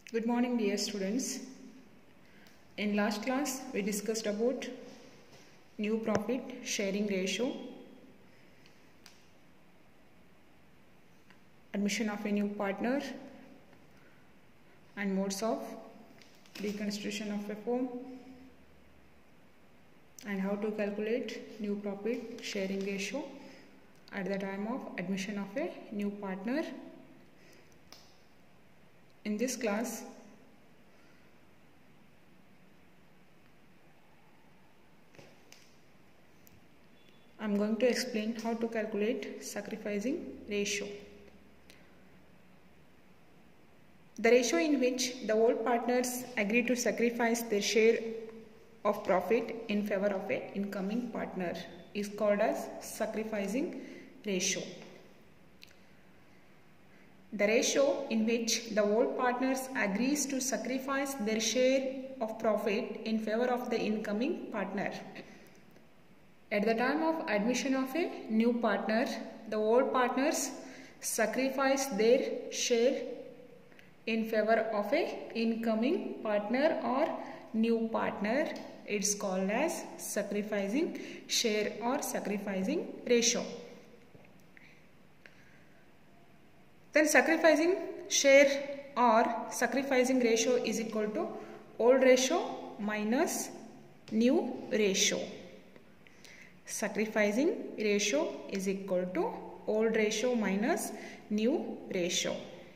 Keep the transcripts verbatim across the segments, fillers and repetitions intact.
Good morning, dear students. In last class, we discussed about new profit sharing ratio, admission of a new partner, and modes of reconstitution of a firm, and how to calculate new profit sharing ratio at the time of admission of a new partner. In this class, I am going to explain how to calculate sacrificing ratio. The ratio in which the old partners agree to sacrifice their share of profit in favor of an incoming partner is called as sacrificing ratio. The ratio in which the old partners agrees to sacrifice their share of profit in favor of the incoming partner. At the time of admission of a new partner, the old partners sacrifice their share in favor of a incoming partner or new partner. It's called as sacrificing share or sacrificing ratio. Then sacrificing share or sacrificing ratio is equal to old ratio minus new ratio. Sacrificing ratio is equal to old ratio minus new ratio.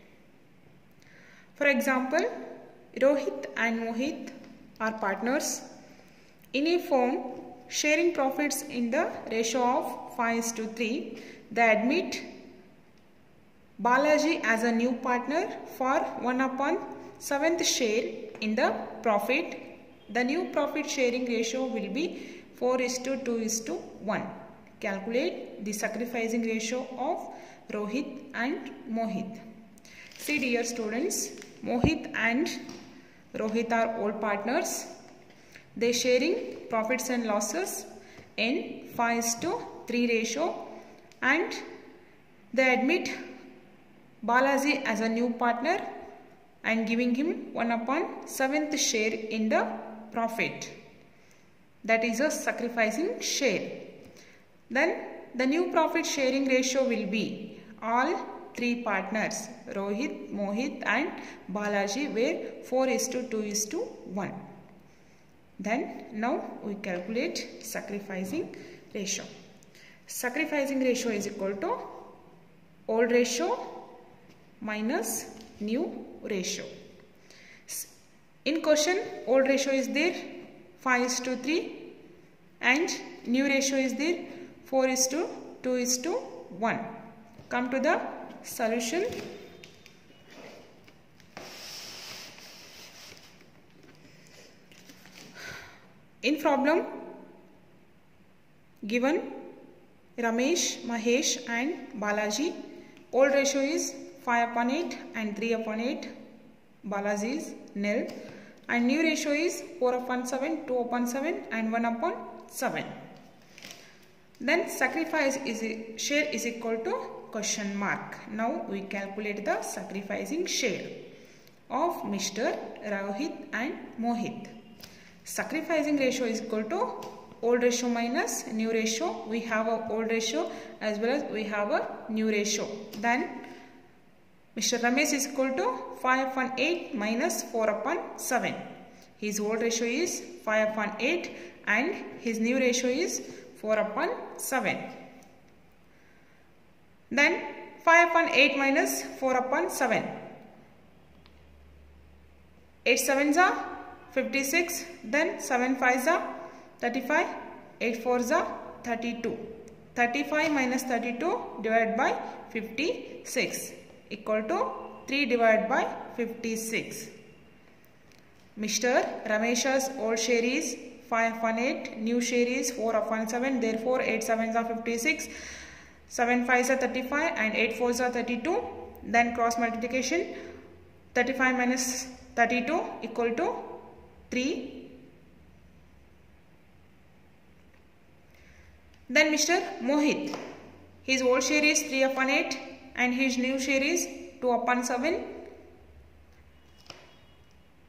For example, Rohit and Mohit are partners in a firm sharing profits in the ratio of five is to three. They admit Balaji as a new partner for one upon seventh share in the profit. The new profit sharing ratio will be four is to two is to one. Calculate the sacrificing ratio of Rohit and Mohit. See, dear students, Mohit and Rohit are old partners. They sharing profits and losses in five is to three ratio, and they admit Balaji as a new partner and giving him one upon seventh share in the profit. That is a sacrificing share. Then the new profit sharing ratio will be all three partners, Rohit, Mohit and Balaji, where four is to two is to one. Then now we calculate sacrificing ratio. Sacrificing ratio is equal to old ratio minus new ratio. In question, old ratio is there five is to three and new ratio is there four is to two is to one. Come to the solution. In problem given Ramesh, Mahesh and Balaji, old ratio is five upon eight and three upon eight. Balaji is nil. And new ratio is four upon seven, two upon seven and one upon seven. Then sacrifice is share is equal to question mark. Now we calculate the sacrificing share of Mister Rohit and Mohit. Sacrificing ratio is equal to old ratio minus new ratio. We have a old ratio as well as we have a new ratio. Then Mister Ramesh is equal to five upon eight minus four upon seven. His old ratio is five upon eight and his new ratio is four upon seven. Then five upon eight minus four upon seven. eight sevens are fifty-six. Then seven fives are thirty-five. eight fours are thirty-two. thirty-five minus thirty-two divided by fifty-six. Equal to three divided by fifty-six. Mister Ramesh's old share is five upon eight, new share is four upon seven, therefore eight sevens are fifty-six, seven fives are thirty-five and eight fours are thirty-two. Then cross multiplication, thirty-five minus thirty-two equal to three. Then Mister Mohit, his old share is three upon eight and his new share is two upon seven.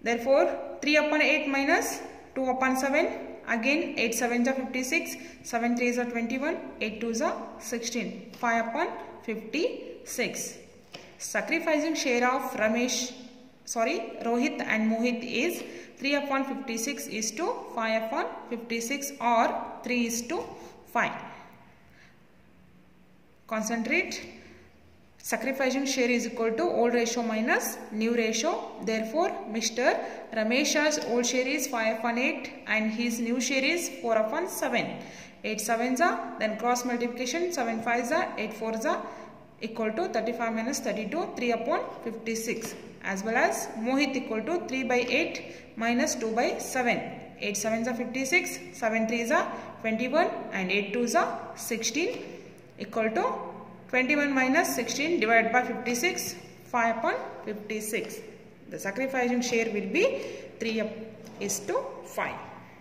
Therefore, three upon eight minus two upon seven. Again, eight sevens are fifty-six, seven threes are twenty-one, eight twos are sixteen. five upon fifty-six. Sacrificing share of Ramesh, sorry, Rohit and Mohit is three upon fifty-six is to five upon fifty-six or three is to five. Concentrate. Sacrificing share is equal to old ratio minus new ratio. Therefore, Mister Ramesh's old share is five upon eight and his new share is four upon seven. eight sevens are, then cross multiplication, seven fives are, eight fours are equal to thirty-five minus thirty-two, three upon fifty-six. As well as Mohit equal to three by eight minus two by seven. eight sevens are fifty-six, seven threes are twenty-one and eight twos are sixteen equal to twenty-one minus sixteen divided by fifty-six, five upon fifty-six. The sacrificing share will be three is to five.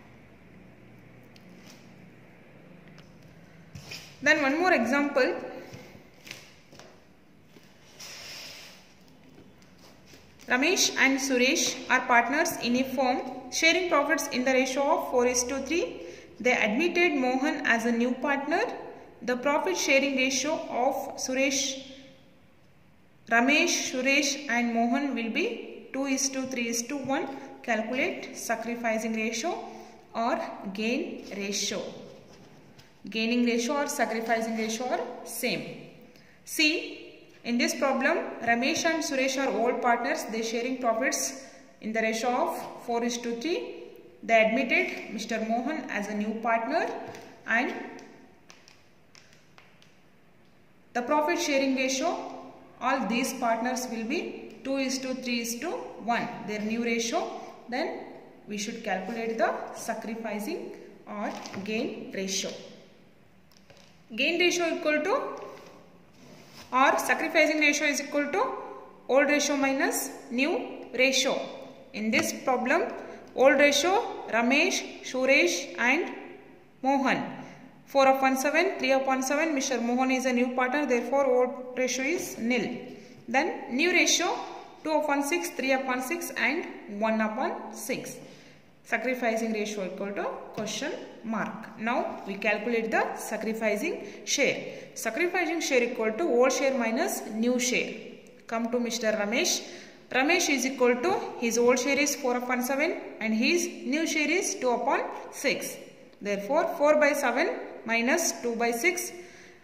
Then one more example. Ramesh and Suresh are partners in a firm sharing profits in the ratio of four is to three. They admitted Mohan as a new partner. The profit sharing ratio of Suresh, Ramesh, Suresh and Mohan will be two is to three is to one. Calculate sacrificing ratio or gain ratio. Gaining ratio or sacrificing ratio are same. See, in this problem, Ramesh and Suresh are old partners. They sharing profits in the ratio of four is to three. They admitted Mister Mohan as a new partner and the profit sharing ratio, all these partners will be two is to three is to one. Their new ratio. Then we should calculate the sacrificing or gain ratio. Gain ratio equal to or sacrificing ratio is equal to old ratio minus new ratio. In this problem, old ratio Ramesh, Suresh and Mohan. four upon seven, three upon seven, Mister Mohan is a new partner, therefore old ratio is nil. Then new ratio two upon six, three upon six and one upon six. Sacrificing ratio equal to question mark. Now we calculate the sacrificing share. Sacrificing share equal to old share minus new share. Come to Mister Ramesh. Ramesh is equal to his old share is four upon seven and his new share is two upon six. Therefore four by seven minus two by six.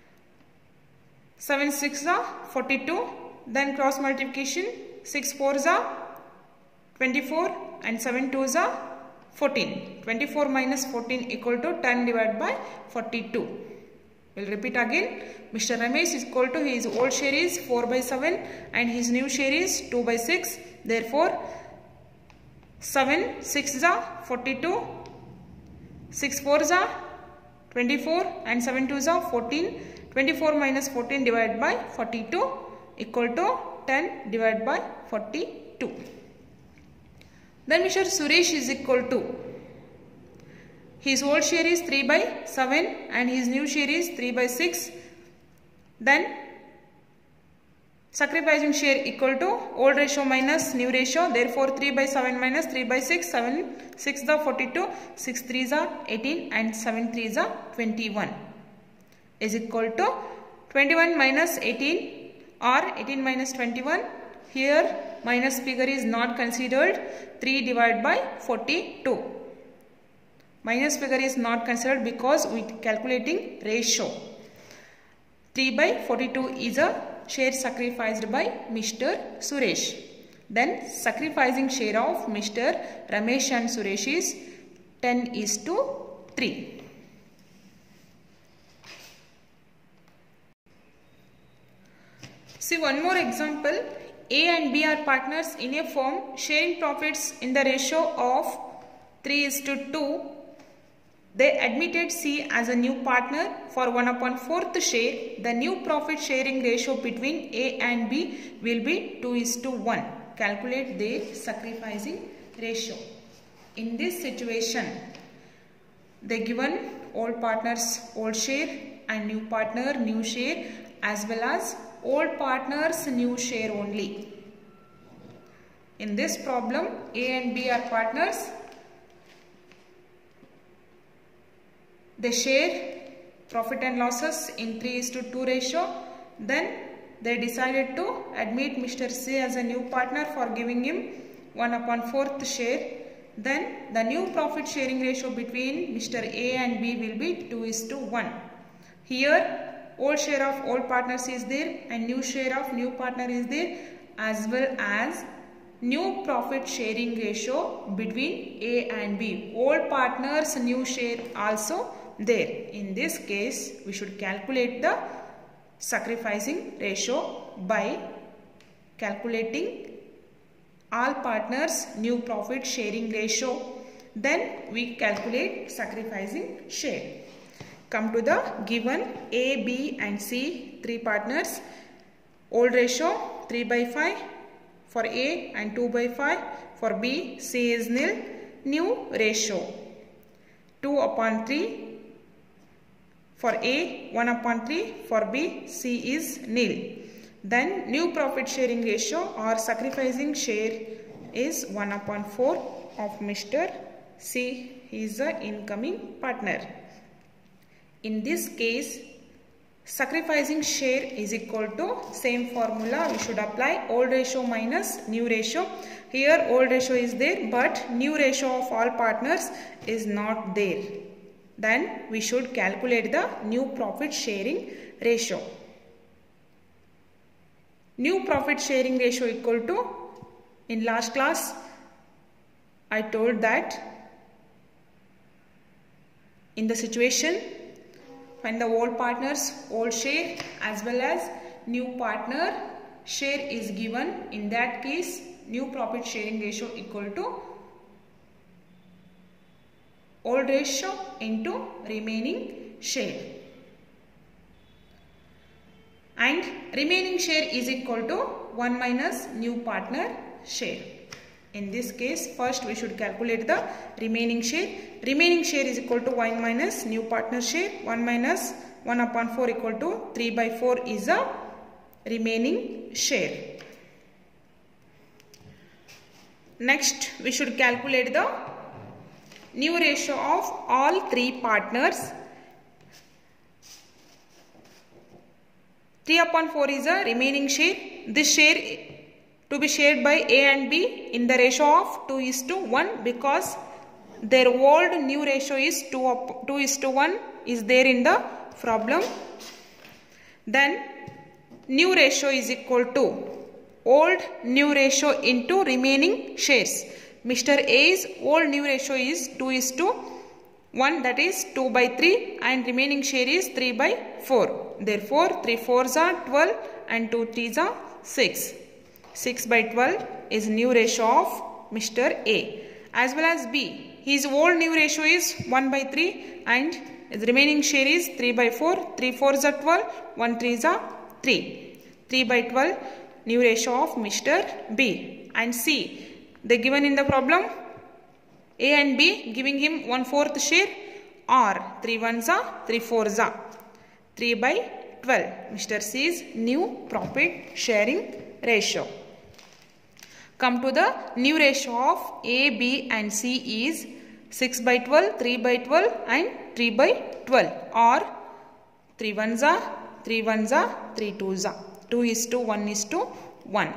seven six are forty-two. Then cross multiplication. six fours are twenty-four and seven twos are fourteen. twenty-four minus fourteen equal to ten divided by forty-two. We'll repeat again. Mister Ramesh is equal to his old share is four by seven and his new share is two by six. Therefore, seven sixes are forty-two. six fours are twenty-four and seven twos are fourteen. twenty-four minus fourteen divided by forty-two equal to ten divided by forty-two. Then Mister Suresh is equal to his old share is three by seven and his new share is three by six. Then sacrificing share equal to old ratio minus new ratio. Therefore three by seven minus three by six. seven six is forty-two. six threes are eighteen and seven threes are twenty-one is equal to twenty-one minus eighteen or eighteen minus twenty-one. Here minus figure is not considered. three divided by forty-two. Minus figure is not considered because we are calculating ratio. three by forty-two is a share sacrificed by Mister Suresh. Then sacrificing share of Mister Ramesh and Suresh is ten is to three. See one more example. A and B are partners in a firm sharing profits in the ratio of three is to two. They admitted C as a new partner for one upon fourth share. The new profit sharing ratio between A and B will be two is to one. Calculate their sacrificing ratio. In this situation, they given old partners old share and new partner new share as well as old partners new share only. In this problem, A and B are partners. They share profit and losses in three is to two ratio. Then they decided to admit Mister C as a new partner for giving him one upon fourth share. Then the new profit sharing ratio between Mister A and B will be two is to one. Here old share of old partners is there and new share of new partner is there, as well as new profit sharing ratio between A and B. Old partners new share also there. In this case, we should calculate the sacrificing ratio by calculating all partners new profit sharing ratio. Then we calculate sacrificing share. Come to the given A, B and C, three partners. Old ratio three by five for A and two by five for B. C is nil. New ratio two upon three for A, one upon three for B. C is nil. Then new profit sharing ratio or sacrificing share is one upon four of Mister C. He is the incoming partner. In this case, sacrificing share is equal to same formula we should apply, old ratio minus new ratio. Here old ratio is there but new ratio of all partners is not there. Then we should calculate the new profit sharing ratio. New profit sharing ratio equal to, in last class I told that in the situation when the old partners old share as well as new partner share is given, in that case new profit sharing ratio equal to old ratio into remaining share, and remaining share is equal to one minus new partner share. In this case, first we should calculate the remaining share. Remaining share is equal to one minus new partner share. one minus one upon four equal to three by four is a remaining share. Next, we should calculate the new ratio of all three partners. three upon four is a remaining share. This share to be shared by A and B in the ratio of two is to one, because their old new ratio is two, up, two is to one is there in the problem. Then new ratio is equal to old new ratio into remaining shares. Mister A's old new ratio is two is to one, that is two by three, and remaining share is three by four. Therefore, three fours are twelve and two threes are six. six by twelve is new ratio of Mister A, as well as B. His old new ratio is one by three and his remaining share is three by four. three fours are twelve, one threes are three. three by twelve new ratio of Mister B. And C, they given in the problem A and B giving him one fourth share, or three ones are three fours are three by twelve. Mister C's new profit sharing ratio. Come to the new ratio of A, B and C is six by twelve, three by twelve and three by twelve, or three ones are three ones are three twos are two is to one is to one.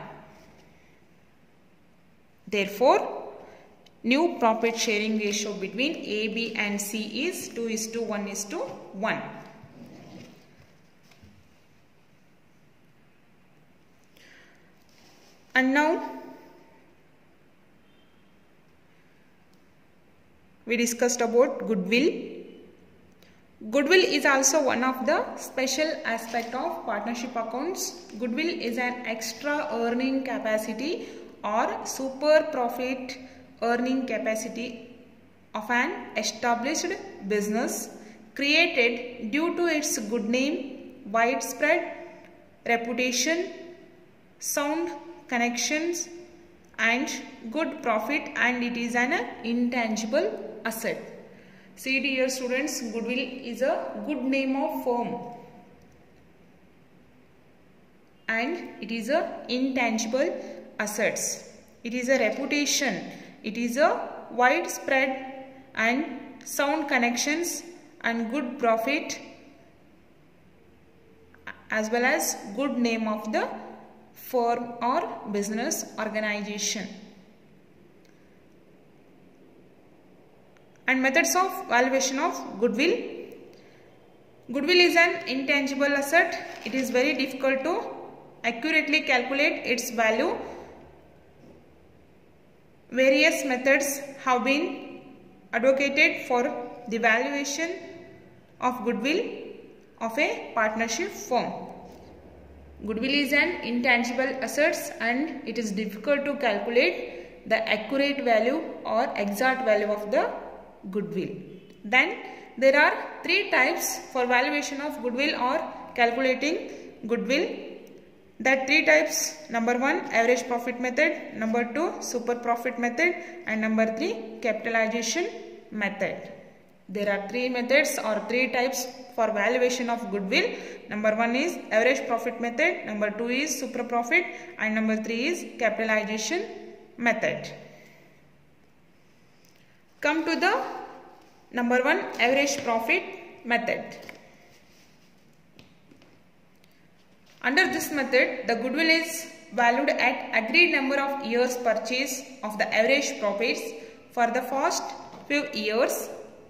Therefore, new profit sharing ratio between A, B and C is two is to one is to one. And now we discussed about goodwill. Goodwill is also one of the special aspect of partnership accounts. Goodwill is an extra earning capacity or super profit earning capacity of an established business created due to its good name, widespread reputation, sound connections and good profit, and it is an intangible asset. See dear students, goodwill is a good name of firm and it is a intangible assets. It is a reputation. It is a widespread and sound connections and good profit, as well as good name of the firm or business organization. And methods of valuation of goodwill. Goodwill is an intangible asset. It is very difficult to accurately calculate its value. Various methods have been advocated for the valuation of goodwill of a partnership firm. Goodwill is an intangible asset and it is difficult to calculate the accurate value or exact value of the goodwill. Then there are three types for valuation of goodwill or calculating goodwill. That three types: number one, average profit method; number two, super profit method; and number three, capitalization method. There are three methods or three types for valuation of goodwill. Number one is average profit method, number two is super profit, and number three is capitalization method. Come to the number one, average profit method. Under this method, the goodwill is valued at agreed number of years purchase of the average profits for the first few years.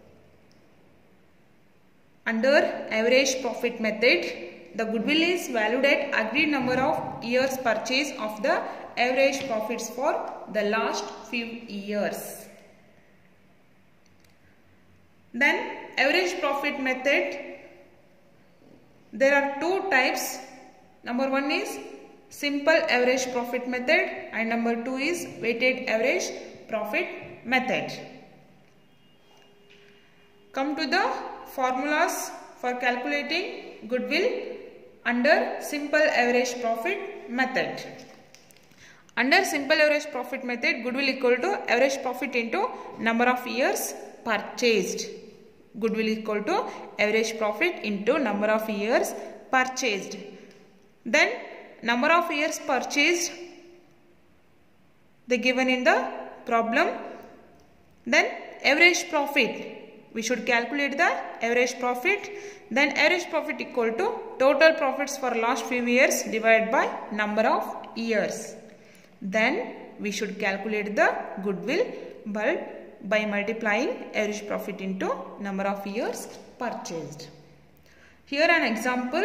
Under average profit method, the goodwill is valued at agreed number of years purchase of the average profits for the last few years. Then average profit method, there are two types. Number one is simple average profit method and number two is weighted average profit method. Come to the formulas for calculating goodwill under simple average profit method. Under simple average profit method, goodwill equal to average profit into number of years purchased. Goodwill equal to average profit into number of years purchased. Then number of years purchased, they given in the problem. Then average profit, we should calculate the average profit. Then average profit equal to total profits for last few years divided by number of years. Then we should calculate the goodwill by, by multiplying average profit into number of years purchased. Here an example.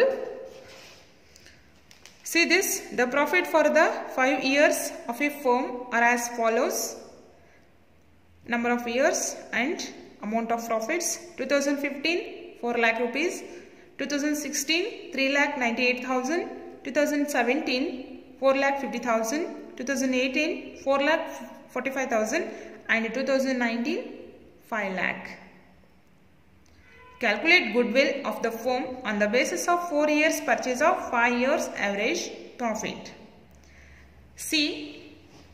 See this, the profit for the five years of a firm are as follows. Number of years and amount of profits: two thousand fifteen, four lakh rupees; two thousand sixteen, three lakh ninety-eight thousand; two thousand seventeen, four lakh fifty thousand; two thousand eighteen, four lakh forty-five thousand; and two thousand nineteen, five lakh. Calculate goodwill of the firm on the basis of four years purchase of five years average profit. See,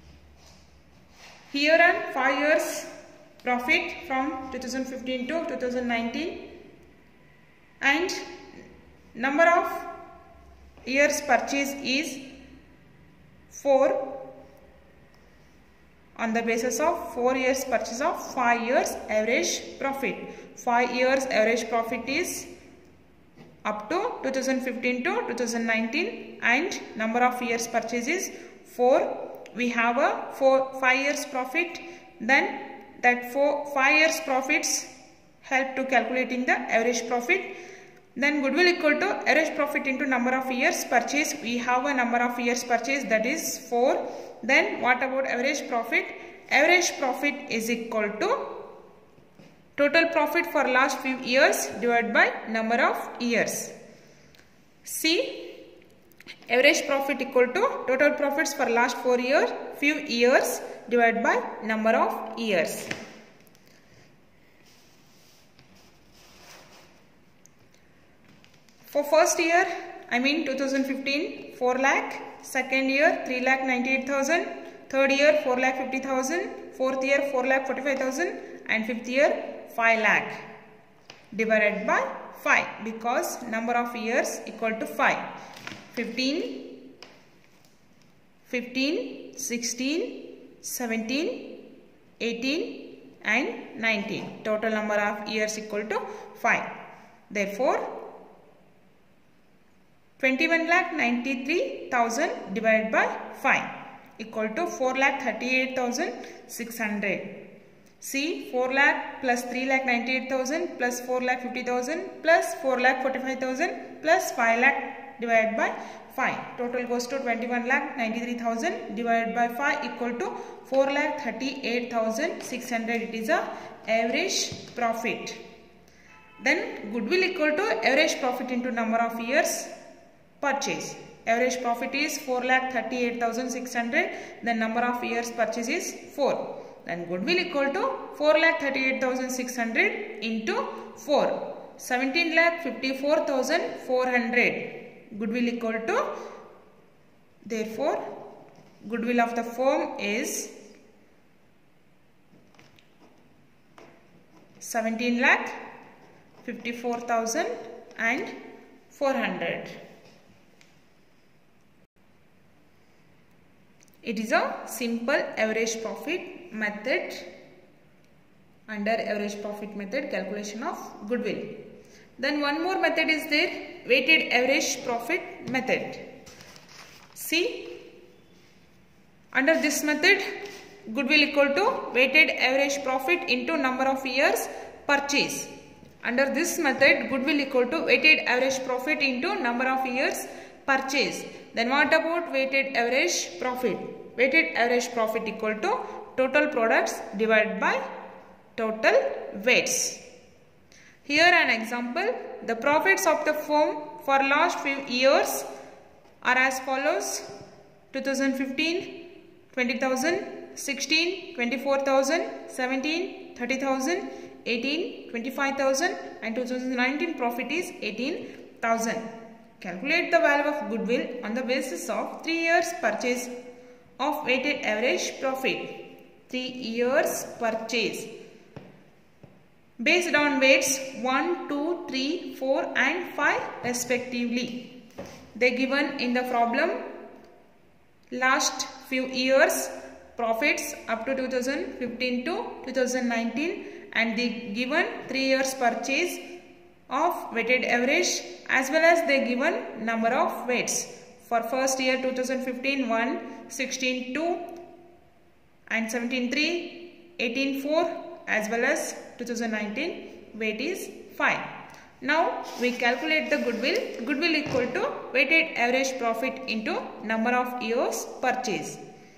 here on five years profit from two thousand fifteen to two thousand nineteen and number of years purchase is four. On the basis of four years purchase of five years average profit. five years average profit is up to two thousand fifteen to two thousand nineteen and number of years purchase is four. We have a four, five years profit. Then that four, five years profits help to calculating the average profit. Then goodwill equal to average profit into number of years purchase. We have a number of years purchase, that is four. Then what about average profit? Average profit is equal to total profit for last few years divided by number of years. See, average profit equal to total profits for last four years, few years divided by number of years. For first year, I mean two thousand fifteen, four lakh. Second year, three lakh ninety-eight thousand. Third year, four lakh fifty thousand. Fourth year, four lakh forty-five thousand. And fifth year, five lakh. Divided by five, because number of years equal to five. fifteen, fifteen, sixteen, seventeen, eighteen and nineteen. Total number of years equal to five. Therefore, twenty-one lakh ninety-three thousand divided by five equal to four lakh thirty-eight thousand six hundred. See, four lakh plus three lakh ninety-eight thousand plus four lakh fifty thousand plus four lakh forty-five thousand plus five lakh divided by five. Total goes to twenty-one lakh ninety-three thousand divided by five equal to four lakh thirty-eight thousand six hundred. It is a average profit. Then goodwill equal to average profit into number of years purchase. Average profit is four lakh thirty-eight thousand six hundred. The number of years purchase is four. Then goodwill equal to four lakh thirty-eight thousand six hundred into four. seventeen lakh fifty-four thousand four hundred. Goodwill equal to, therefore, goodwill of the firm is seventeen lakh fifty-four thousand and four hundred. It is a simple average profit method. Under average profit method, calculation of goodwill. Then one more method is there, weighted average profit method. See, under this method, goodwill equal to weighted average profit into number of years purchase. Under this method, goodwill equal to weighted average profit into number of years purchase. Then what about weighted average profit? Weighted average profit equal to total products divided by total weights. Here an example, the profits of the firm for last few years are as follows: two thousand fifteen, twenty thousand, sixteen, twenty-four thousand, seventeen, thirty thousand, eighteen, twenty-five thousand and two thousand nineteen profit is eighteen thousand. Calculate the value of goodwill on the basis of three years purchase of weighted average profit. three years purchase. Based on weights one, two, three, four and five respectively. They given in the problem last few years profits up to two thousand fifteen to two thousand nineteen and they given three years purchase of weighted average as well as they given number of weights. For first year two thousand fifteen one, sixteen two and seventeen three, eighteen four as well as two thousand nineteen weight is five. Now we calculate the goodwill. Goodwill equal to weighted average profit into number of years purchase.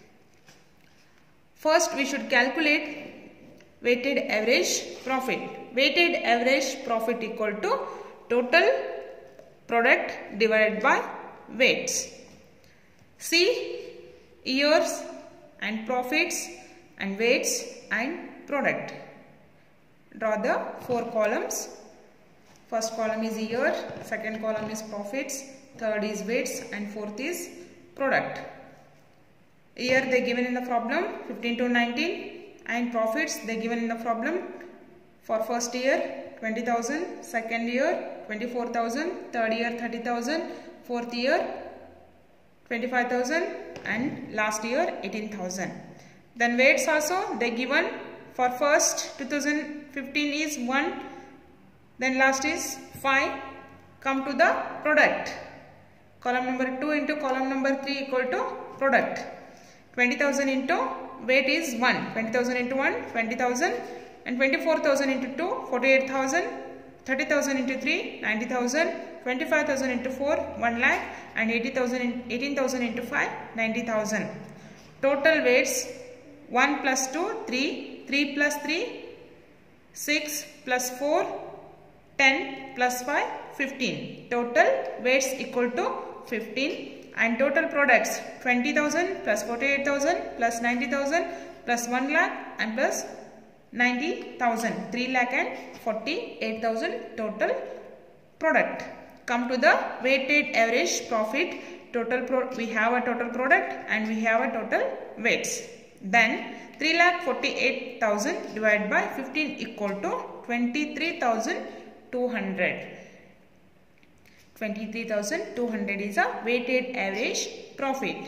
First we should calculate weighted average profit. Weighted average profit equal to total product divided by weights. See, years and profits and weights and product. Draw the four columns. First column is year, second column is profits, third is weights and fourth is product. Year they given in the problem fifteen to nineteen and profits they given in the problem for first year twenty thousand, second year twenty-four thousand, third year thirty thousand, fourth year twenty-five thousand and last year eighteen thousand. Then weights also they given for first two thousand fifteen is one, then last is five. Come to the product. Column number two into column number three equal to product. twenty thousand into weight is one. twenty thousand into one, twenty thousand and twenty-four thousand into two, forty-eight thousand, thirty thousand into three, ninety thousand, twenty-five thousand into four, one lakh and eighty thousand, eighteen thousand into five, ninety thousand. Total weights one plus two, three, three plus three, six plus four, ten plus five, fifteen. Total weights equal to fifteen and total products twenty thousand plus forty-eight thousand plus ninety thousand plus one lakh and plus ninety thousand. three lakh and forty-eight thousand total product. Come to the weighted average profit. Total pro we have a total product and we have a total weights. Then three lakh forty-eight thousand divided by fifteen equal to twenty-three thousand two hundred. twenty-three thousand two hundred is a weighted average profit.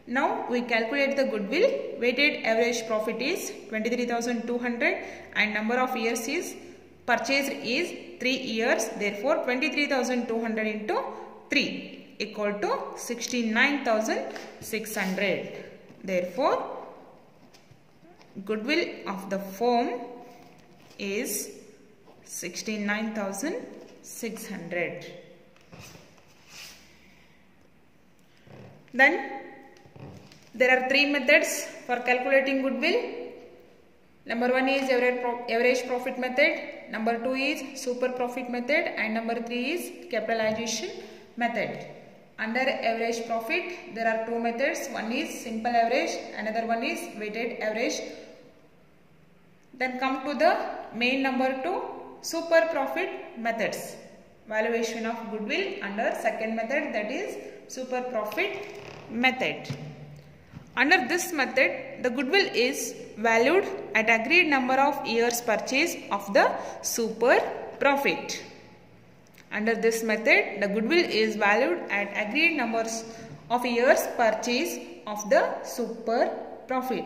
Now we calculate the goodwill. Weighted average profit is twenty-three thousand two hundred and number of years is purchased is three years. Therefore twenty-three thousand two hundred into three equal to sixty-nine thousand six hundred. Therefore goodwill of the firm is sixty-nine thousand six hundred. Then there are three methods for calculating goodwill. Number one is average profit method, number two is super profit method, and number three is capitalization method. Under average profit there are two methods, one is simple average, another one is weighted average. Then come to the main number two, super profit methods. Valuation of goodwill under second method, that is super profit method. Under this method, the goodwill is valued at agreed number of years purchase of the super profit. Under this method, the goodwill is valued at agreed numbers of years purchase of the super profit.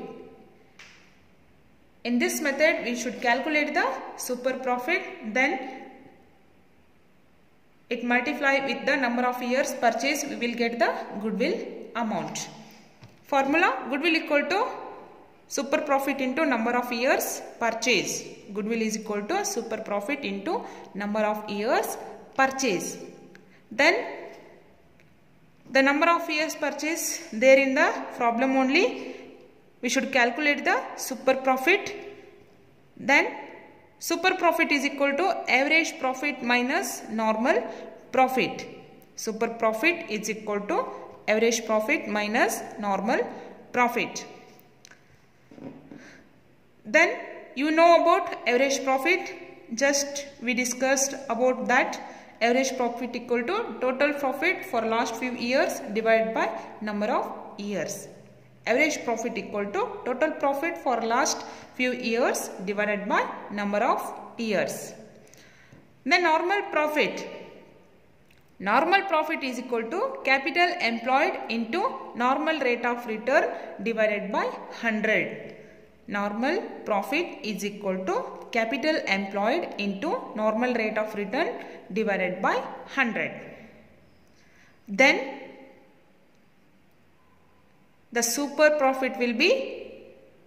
In this method, we should calculate the super profit, then it multiply with the number of years purchase, we will get the goodwill amount. Formula: goodwill equal to super profit into number of years purchase. Goodwill is equal to super profit into number of years purchase. Then the number of years purchase there in the problem only, we should calculate the super profit. Then super profit is equal to average profit minus normal profit. Super profit is equal to average profit minus normal profit. Then you know about average profit, just we discussed about that. Average profit equal to total profit for last few years divided by number of years. Average profit equal to total profit for last few years divided by number of years. Then normal profit. Normal profit is equal to capital employed into normal rate of return divided by one hundred. Normal profit is equal to capital employed into normal rate of return divided by one hundred. Then the super profit will be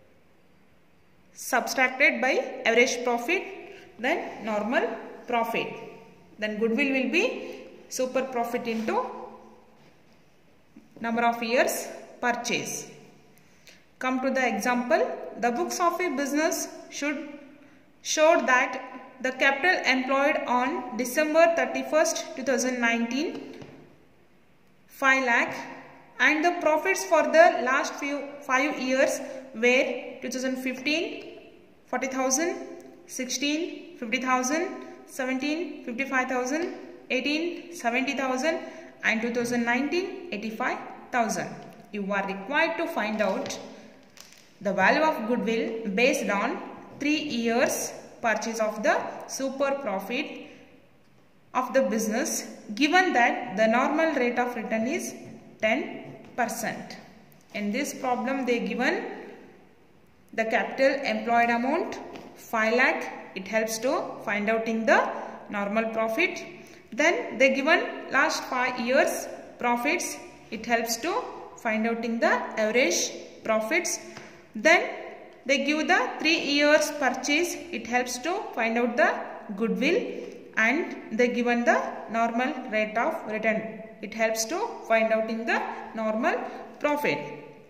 subtracted by average profit, then normal profit. Then goodwill will be super profit into number of years purchase. Come to the example. The books of a business should show that the capital employed on December thirty-first two thousand nineteen five lakh and the profits for the last few five years were two thousand fifteen forty thousand, sixteen fifty thousand, seventeen fifty-five thousand, eighteen seventy thousand and two thousand nineteen eighty-five thousand. You are required to find out the value of goodwill based on three years purchase of the super profit of the business, given that the normal rate of return is ten percent. In this problem they given the capital employed amount five lakh. It helps to find out in the normal profit. Then they given last five years profits. It helps to find out in the average profits. Then they give the three years purchase. It helps to find out the goodwill, and they given the normal rate of return. It helps to find out in the normal profit.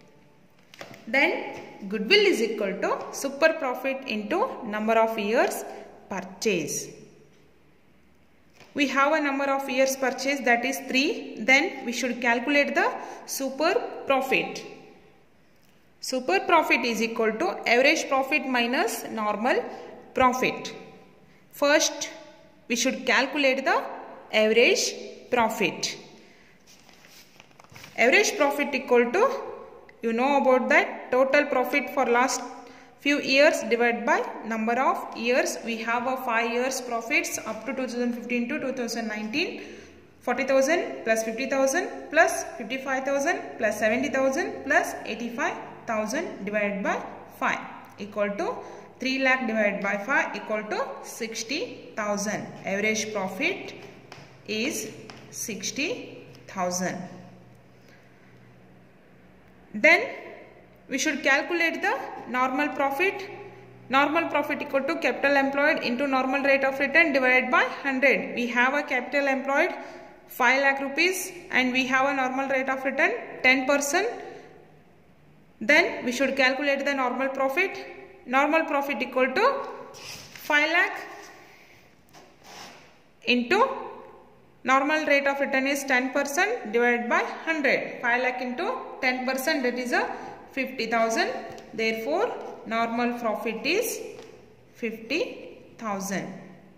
Then goodwill is equal to super profit into number of years purchase. We have a number of years purchase, that is three. Then we should calculate the super profit. Super profit is equal to average profit minus normal profit. First we should calculate the average profit. Average profit equal to, you know about that, total profit for last few years divided by number of years. We have a five years profits up to two thousand fifteen to two thousand nineteen. forty thousand plus fifty thousand plus fifty-five thousand plus seventy thousand plus eighty-five thousand divided by five equal to three lakh divided by five equal to sixty thousand. Average profit is sixty thousand. Then we should calculate the normal profit. Normal profit equal to capital employed into normal rate of return divided by one hundred. We have a capital employed five lakh rupees and we have a normal rate of return ten percent. Then we should calculate the normal profit. Normal profit equal to five lakh into normal rate of return is ten percent divided by one hundred. five lakh into ten percent, that is a fifty thousand. Therefore, normal profit is fifty thousand.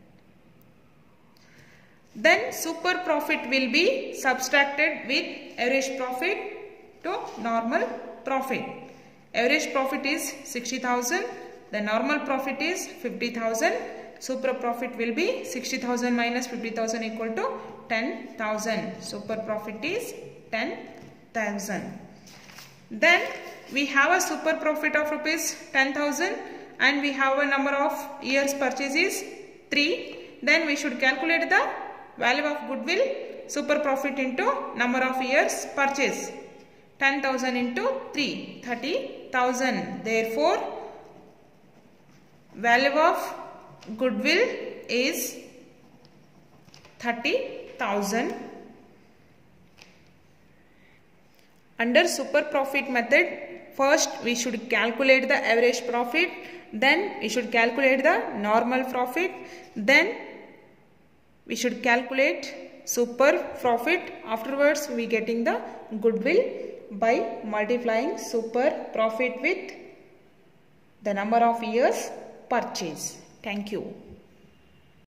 Then super profit will be subtracted with average profit to normal profit. Average profit is sixty thousand. The normal profit is fifty thousand. Super profit will be sixty thousand minus fifty thousand equal to ten thousand. Super profit is ten thousand. Then we have a super profit of rupees ten thousand and we have a number of years purchase is three. Then we should calculate the value of goodwill. Super profit into number of years purchase. ten thousand into three, thirty thousand. Therefore, value of goodwill is thirty thousand. Under super profit method, first we should calculate the average profit, then we should calculate the normal profit, then we should calculate super profit. Afterwards we getting the goodwill by multiplying super profit with the number of years purchase. Thank you.